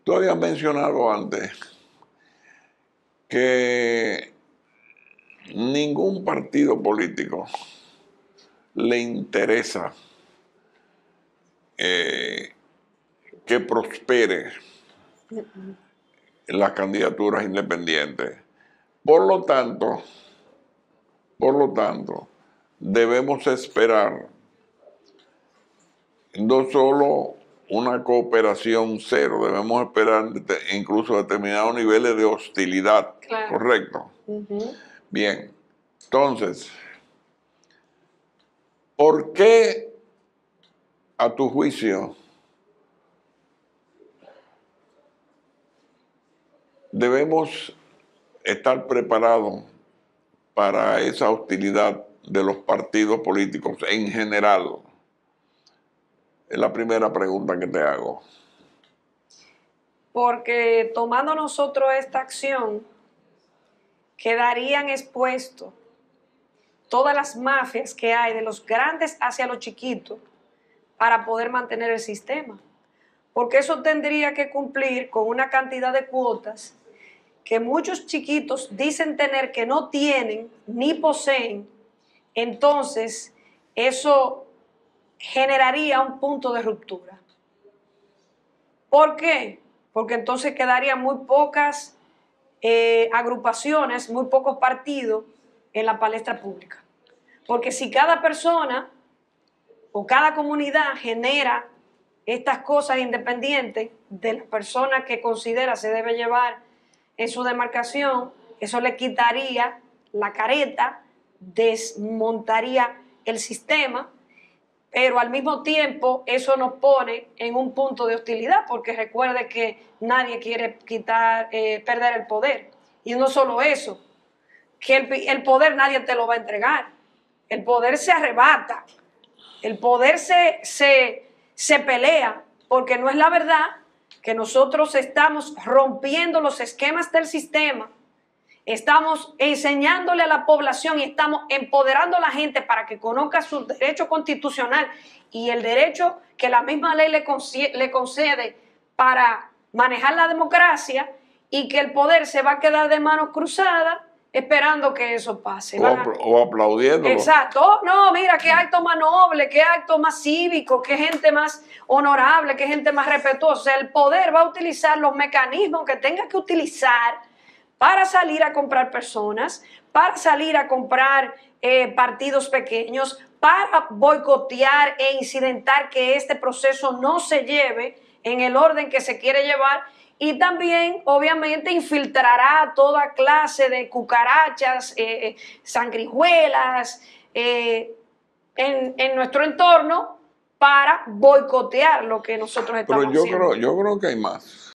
Tú habías mencionado antes que ningún partido político le interesa que prospere las candidaturas independientes. Por lo tanto, debemos esperar no solo una cooperación cero, debemos esperar incluso determinados niveles de hostilidad, Claro. ¿correcto? Bien, entonces, ¿por qué, a tu juicio, debemos estar preparados para esa hostilidad de los partidos políticos en general? Es la primera pregunta que te hago. Porque tomando nosotros esta acción, quedarían expuestos todas las mafias que hay, de los grandes hacia los chiquitos, para poder mantener el sistema. Porque eso tendría que cumplir con una cantidad de cuotas que muchos chiquitos dicen tener que no tienen ni poseen. Entonces, eso generaría un punto de ruptura. ¿Por qué? Porque entonces quedarían muy pocas agrupaciones, muy pocos partidos en la palestra pública. Porque si cada persona o cada comunidad genera estas cosas independientes de la persona que considera se debe llevar en su demarcación, eso le quitaría la careta, desmontaría el sistema, pero al mismo tiempo eso nos pone en un punto de hostilidad, porque recuerde que nadie quiere perder el poder. Y no solo eso, que el poder nadie te lo va a entregar. El poder se arrebata, el poder se pelea, porque no es la verdad que nosotros estamos rompiendo los esquemas del sistema, estamos enseñándole a la población y estamos empoderando a la gente para que conozca su derecho constitucional y el derecho que la misma ley le concede para manejar la democracia, y que el poder se va a quedar de manos cruzadas esperando que eso pase. O aplaudiendo. Exacto. Oh, no, mira, qué acto más noble, qué acto más cívico, qué gente más honorable, qué gente más respetuosa. O sea, el poder va a utilizar los mecanismos que tenga que utilizar para salir a comprar personas, para salir a comprar partidos pequeños, para boicotear e incidentar que este proceso no se lleve en el orden que se quiere llevar. Y también, obviamente, infiltrará toda clase de cucarachas, sangrijuelas en nuestro entorno para boicotear lo que nosotros estamos haciendo. Pero yo creo que hay más.